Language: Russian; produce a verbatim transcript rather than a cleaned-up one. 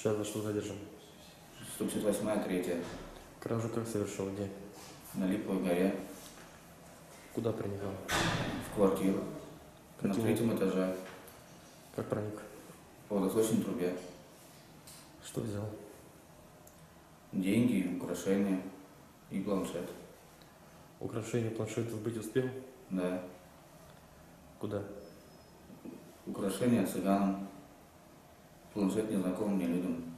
Сейчас за что задержан? сто пятьдесят восьмая, третья. Кражу как совершил? Где? На Липовой горе. Куда проникал? В квартиру. На Каким третьем этаже. Как проник? По водосточной трубе. Что взял? Деньги, украшения и планшет. Украшение, планшет сбыть успел? Да. Куда? Украшения цыганам. Планшет незнакомым мне людям.